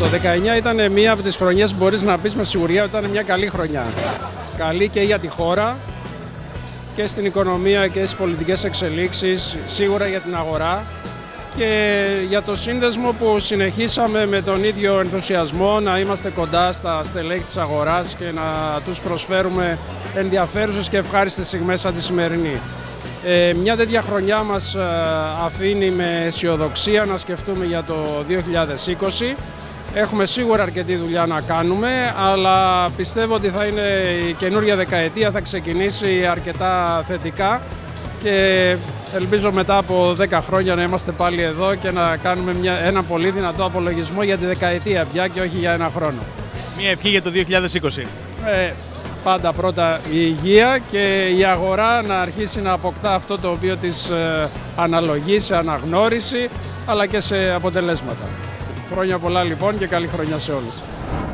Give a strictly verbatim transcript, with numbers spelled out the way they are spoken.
Το δεκαεννιά ήταν μία από τις χρονιές που μπορείς να πεις με σιγουριά ότι ήταν μια καλή χρονιά. Καλή και για τη χώρα και στην οικονομία και στις πολιτικές εξελίξεις, σίγουρα για την αγορά και για το σύνδεσμο που συνεχίσαμε με τον ίδιο ενθουσιασμό να είμαστε κοντά στα στελέχη της αγοράς και να τους προσφέρουμε ενδιαφέρουσες και ευχάριστες στιγμές σαν τη σημερινή. Ε, μια τέτοια χρονιά μας αφήνει με αισιοδοξία να σκεφτούμε για το δύο χιλιάδες είκοσι. Έχουμε σίγουρα αρκετή δουλειά να κάνουμε, αλλά πιστεύω ότι θα είναι η καινούργια δεκαετία, θα ξεκινήσει αρκετά θετικά και ελπίζω μετά από δέκα χρόνια να είμαστε πάλι εδώ και να κάνουμε μια, ένα πολύ δυνατό απολογισμό για τη δεκαετία πια και όχι για ένα χρόνο. Μια ευχή για το δύο χιλιάδες είκοσι. Ε, πάντα πρώτα η υγεία και η αγορά να αρχίσει να αποκτά αυτό το οποίο της ε, αναλογεί σε αναγνώριση αλλά και σε αποτελέσματα. Χρόνια πολλά λοιπόν και καλή χρονιά σε όλους.